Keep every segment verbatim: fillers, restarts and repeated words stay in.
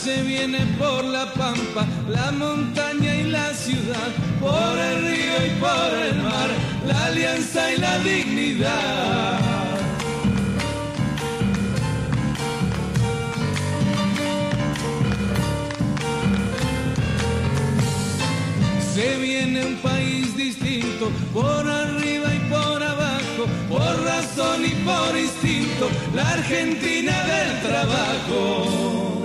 se viene por la pampa, la montaña y la ciudad, por el río y por el mar, la alianza y la dignidad. Se viene un país distinto, por arriba y por abajo, por razón y por instinto, la Argentina del trabajo.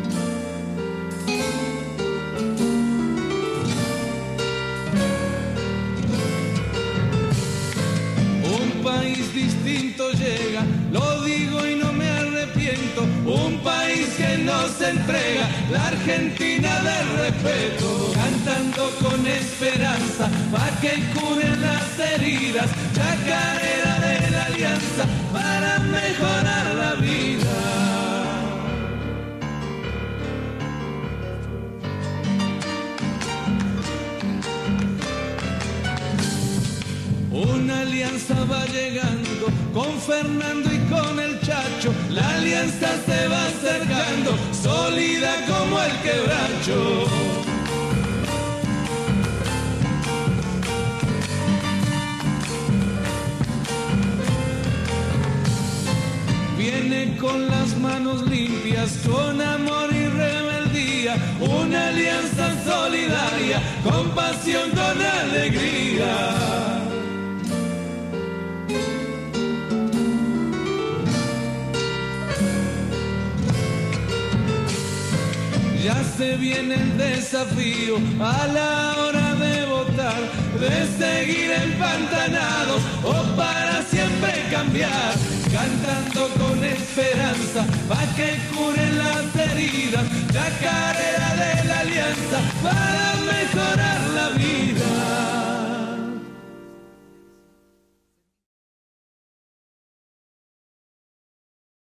Un país distinto llega, lo digo y no me arrepiento, un país que nos entrega la Argentina del respeto, cantando con esperanza pa' que curen las heridas, chacarera de la alianza para mejorar la vida. Una alianza va llegando con Fernando y con el Chacho, la alianza se va acercando, sólida como el quebracho. Viene con las manos limpias, con amor y rebeldía, una alianza solidaria, con pasión, con alegría. Ya se viene el desafío a la hora de votar, de seguir empantanados o para siempre cambiar, cantando con esperanza pa' que curen las heridas, chacarera de la alianza para